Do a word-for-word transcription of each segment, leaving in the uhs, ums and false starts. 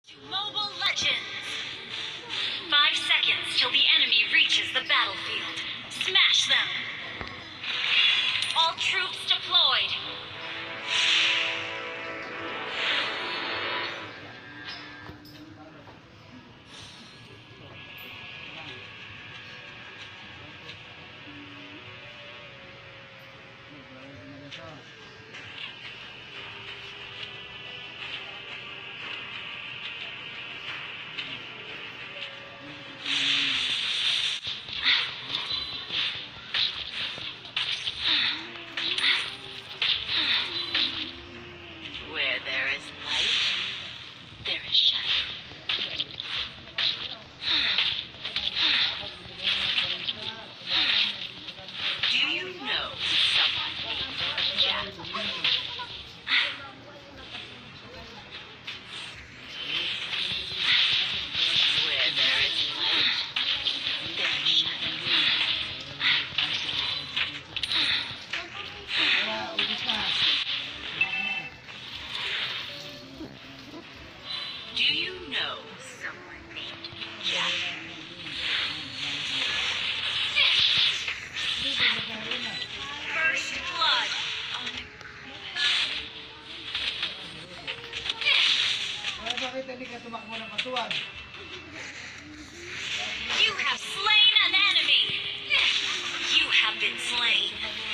To Mobile Legends! Five seconds till the enemy reaches the battlefield. Smash them! All troops deployed! Where there is light, there is shadow. Do you know someone named Jack? Where there is light, there is shadow. Do you know someone named Jack? First blood. Ay, bakit hindi ka tumakbo ng katuwang? You have slain an enemy. You have been slain.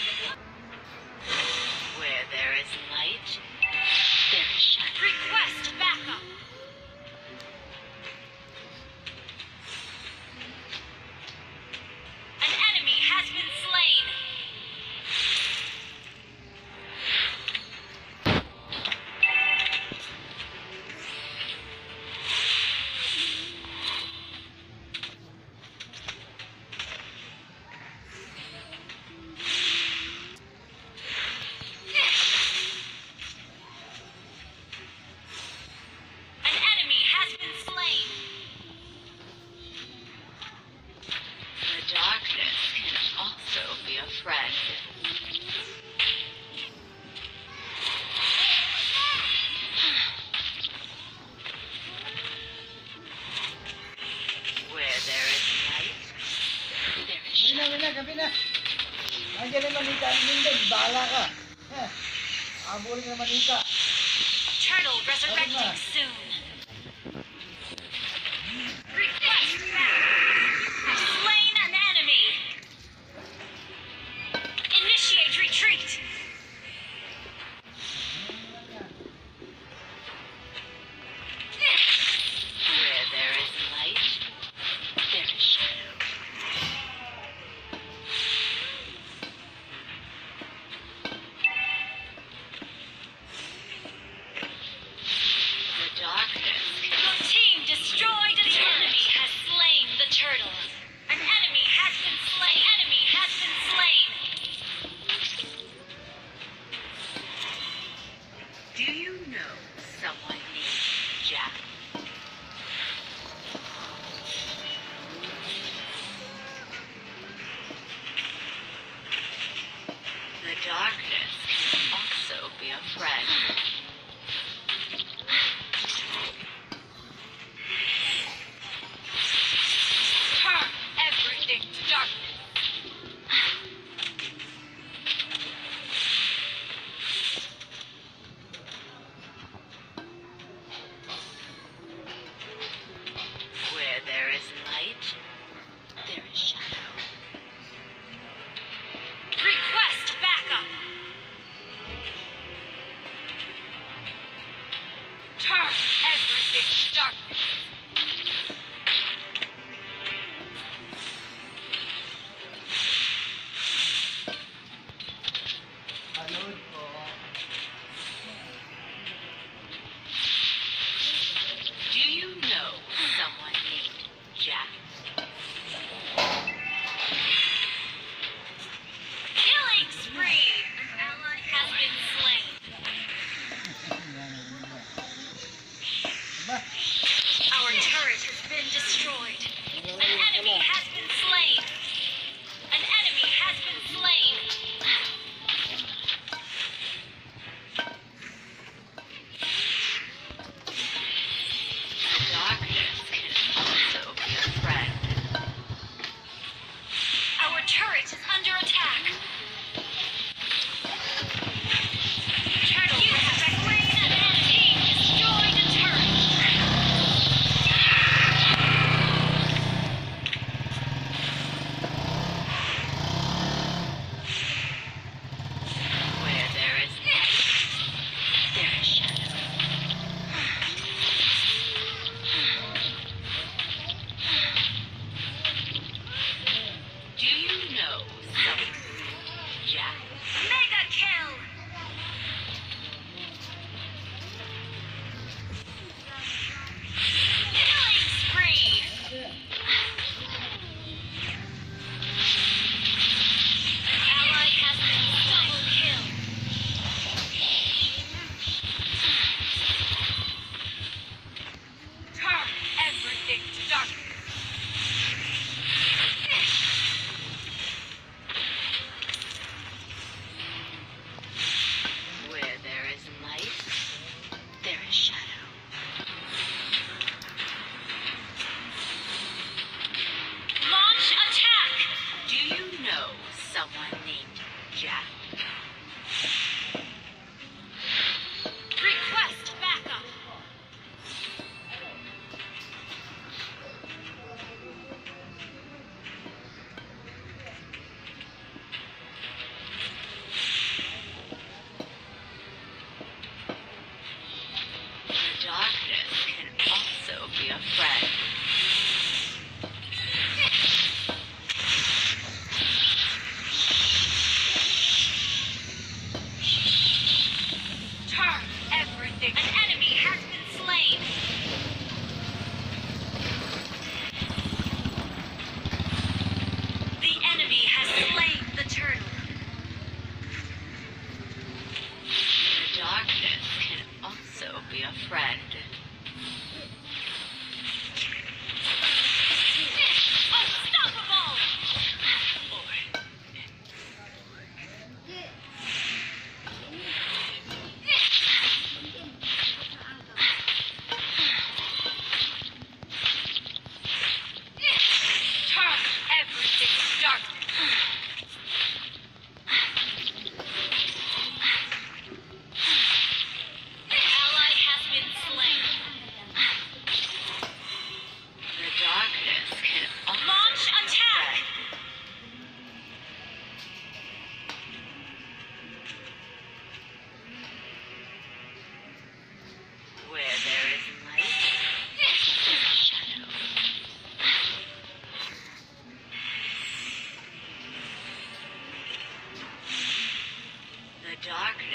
Where there is light, there is shadow. Request backup. An enemy has been slain. An enemy has been slain. The darkness can also be a friend. Where there is light, there is Gabi na, shadow. gabi na, gabi na. Nandiyan yung manika. Hindi, bahala ka. Eh, abulin na manika. Turtle resurrecting soon. Request back. Slain an enemy. Initiate retreat. Where there is light, there is shadow. The darkness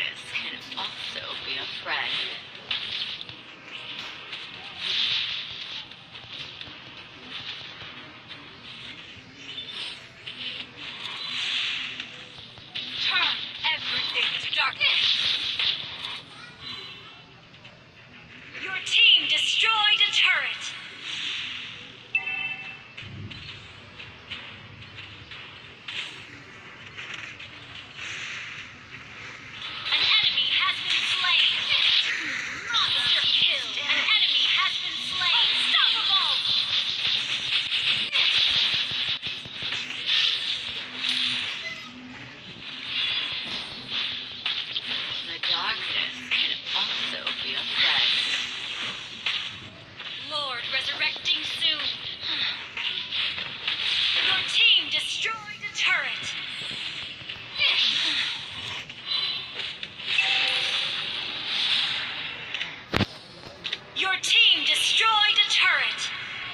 darkness can also be a friend. Turn everything to darkness. Your team destroyed a turret. An enemy has been slain. Monster kill. An enemy has been slain. Unstoppable. The darkness can also be a friend. Lord resurrecting soon. Your team destroyed a turret. Your team destroyed a turret.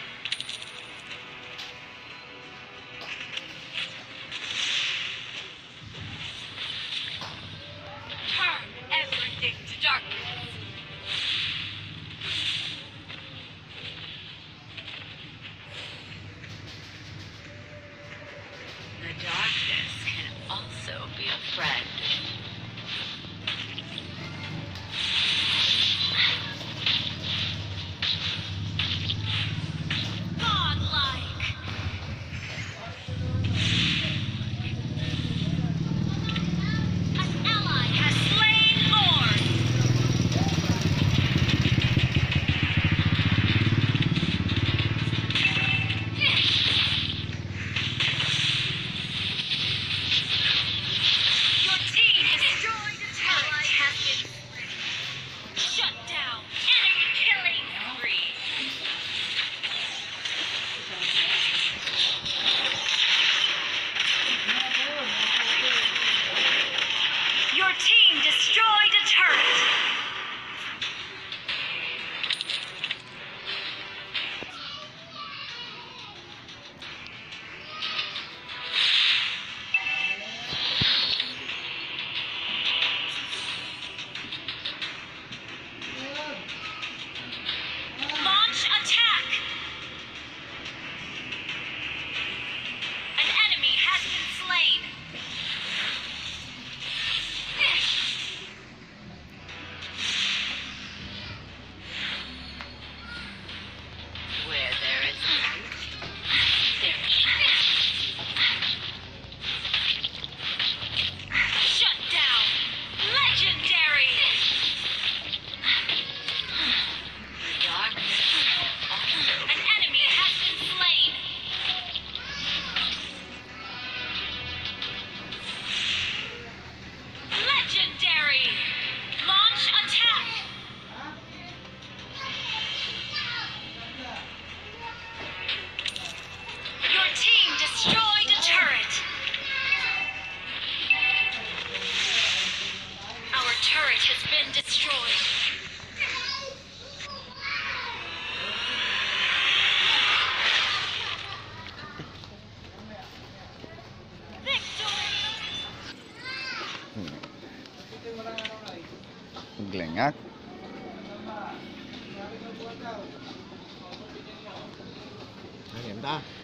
Turn everything to darkness. The darkness can also be a friend. Godlike. An ally has slain Lord. Your team destroyed a turret. Has been shut down. Enemy killing spree. Your team destroyed a turret. Launch attack. An enemy has been slain. Where there is light, there is shut down. Legendary. The darkness also. An enemy has been slain. Legendary. Launch attack. Your team destroyed a turret. Our turret has been destroyed. Glengak. Anh em ta